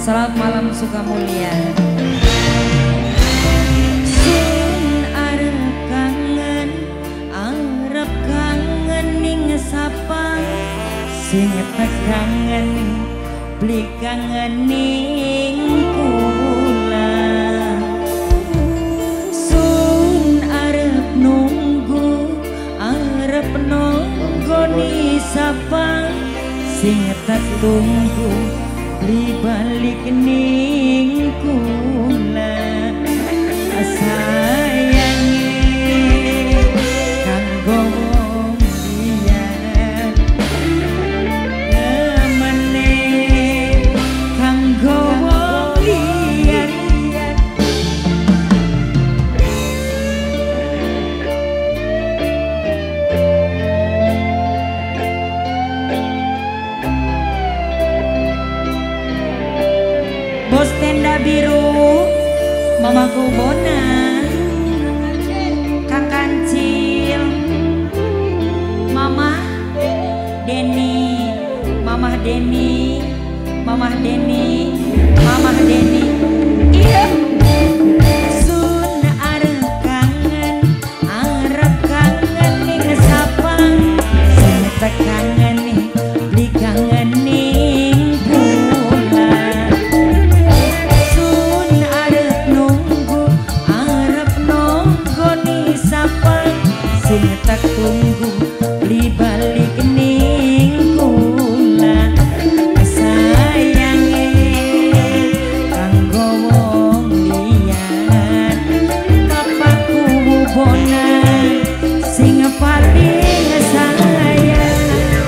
Selamat malam Sukamulya. Sun arep kangen ning sapa, sing kangen beli kangen ning kula. Sun arep nunggu ni sapa, sing tunggu beli balik ning kula. Sayangi kanggo wong liyan, kemene kanggo wong liyan. Bos tenda biru, mamaku Bona, Kang Kancil, Mama Deni, Mama Deni, Mama Deni, Mama Deni. Iya. Sun arep kangen ning sapa, sing kangen beli kangen ning kula. Sun arep nunggu ni sapa, sing tak tunggu beli balik ning kula. Sayange kanggo wong liyan, papaku Bona sing paling sayang.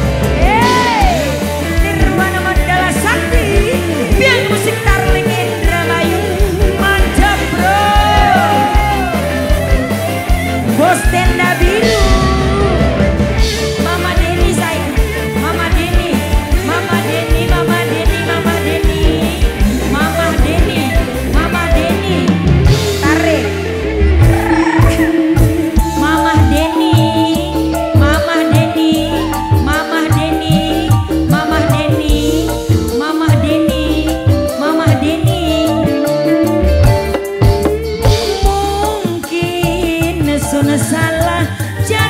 Nirwana Mandala Sakti, biang musik Tarling Indramayu, mantap bro. Bos tenda biru, Mama Deni sayang, Mama Deni, Mama Deni, Mama Deni, Mama Deni, Mama Deni, Mama Deni, tarik. Mama Deni, Mama Deni, Mama Deni, Mama Deni, Mama Deni, Mama Deni. Mungkin sun salah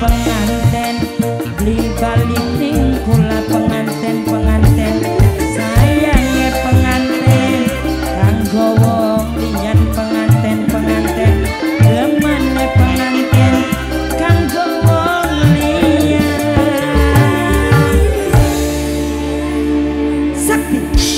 penganten beli balik ning kula penganten sayangnya penganten kanggo wong liyan penganten demene penganten kanggo wong liyan sakti